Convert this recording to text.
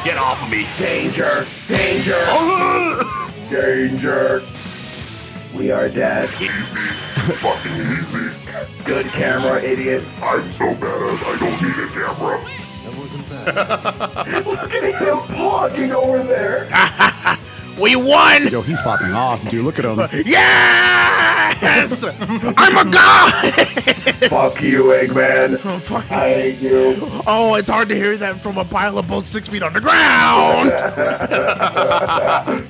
Get off of me. Danger! Danger! Danger! We are dead. Easy. Fucking easy. Good camera, idiot. I'm so badass, I don't need a camera. That wasn't bad. Look at him pogging over there. We won! Yo, he's popping off, dude. Look at him. Yes! I'm a god! Fuck you, Eggman. Oh, fuck. I hate you. Oh, it's hard to hear that from a pile of boats 6 feet underground!